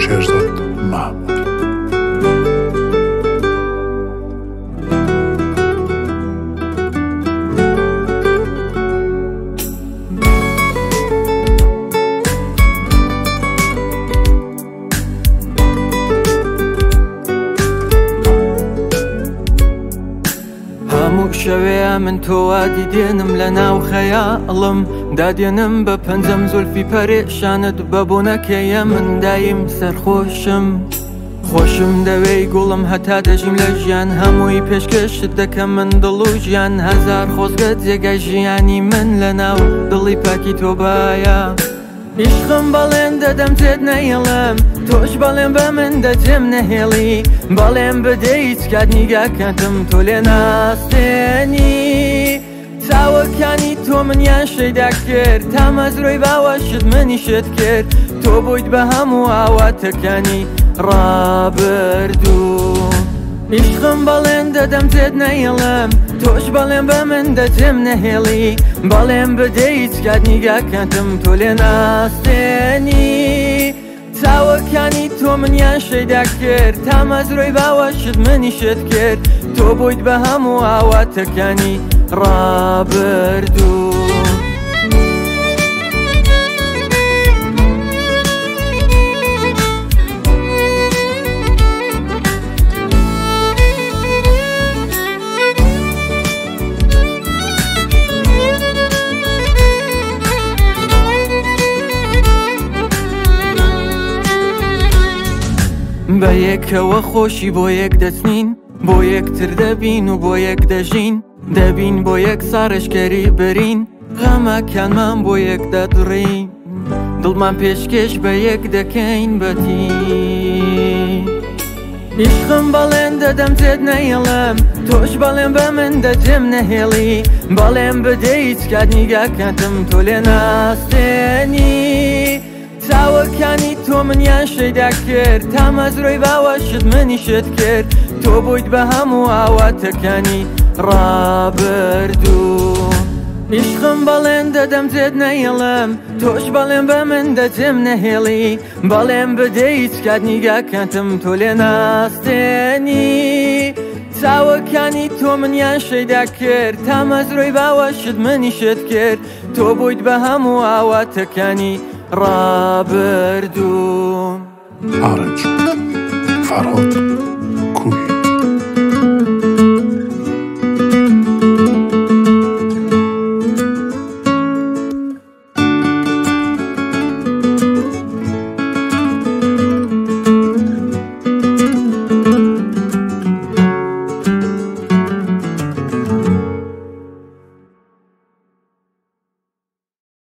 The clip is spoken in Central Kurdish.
شێرزاد محمود. هەموو شەوەیە من تۆوا دیدێنم لە ناو خەیاڵم، دادێنم بە پەنجەم زولفی پەرێشانت بە بۆنەکەیە من دایم سەرخۆشم. خۆشم دەوێی گوڵم هەتا دەژیم لە ژیان، هەمووی پێشکەشت دەکەم من دڵ و ژیان. هەزار خۆزگە جێگای ژیانی من لە ناو دڵی پاکی تۆ باە. عیشقم بەڵێن دەدەم جێت نەهێڵم، تۆش بەڵێن بە من دەجێم نەهێڵی. بەڵێن بدەی هیچ کات نیگاکەتم تۆ لێ ناستێنی. چاوەکانی تۆ منیان شەیدا کرد، تا مەزرۆی باوەشت منیشت کرد. تۆ بوویت بە هەموو ئاواتەکانی ڕابردوو. عیشقم بەڵێن دەدەم جێت نەهێڵم، تۆش بەڵێن بە من دەجێم نەهێڵی. بەڵێن بدەی هیچ کات نیگاکەتم تۆ لێ ناستێنی. چاوەکانی تۆ منیان شەیدا کرد، تا مەزرۆی باوەشت منیشت کرد. تۆ بوویت بە هەموو ئاواتەکانی ڕابردوو. بە یەکەوە خۆشی بۆ یەک دەچنین، بۆ یەکتر دەبین و بۆ یەک دەژین. دەبین بۆ یەک ساڕشکەری برین، غەمەکانمان بۆ یەک دەدڕین. دڵمان پێشکەش بە یەک دەکەین بەتی. عیشقم بەڵێن دەدەم جێت نەهێڵم، تۆش بەڵێن بە من دەجێم نەهێڵی. بەڵێن بدەی هیچ کات نیگاکەتم تۆ لێ ناستێنی. چاوەکانی تۆ منیان شەیدا کرد، تا مەزرۆی باوەشت منیشت کرد. تۆ بوویت بە هەموو ئاواتەکانی ڕابردوو. عیشقم بەڵێن دەدەم جێت نەهێڵم، تۆش بەڵێن بە من دەجێم نەهێڵی. بەڵێن بدەی هیچ کات نیگاکەتم تۆ لێ ناستێنی. چاوەکانی تۆ منیان شەیدا کرد، تا مەزرۆی باوەشت منیشت کرد. تۆ بوویت بە هەموو ئاواتەکانی ڕابردوو. ئارنج فرهاد